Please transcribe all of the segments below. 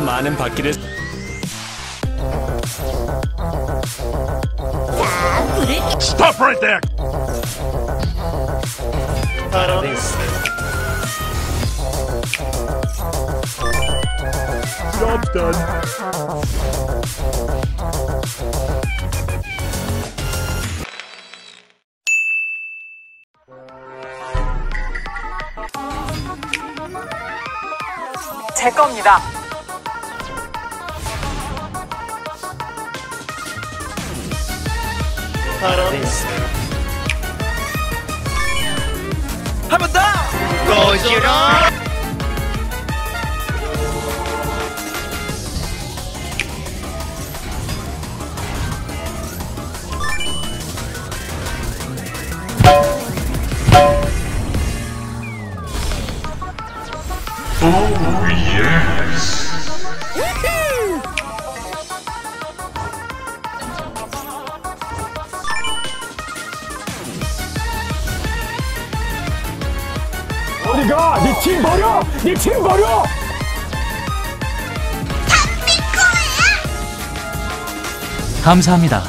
많은 바퀴를. 자, 불을. Stop right there! 파라데이스. Job's done. 제 겁니다. 파라데이스. 한 번 더! 고지로! Oh, yes. 어디가? 네 팀 버려! 네 팀 버려! 감사합니다.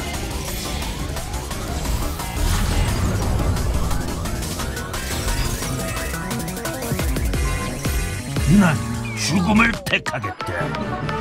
난 죽음을 택하겠다.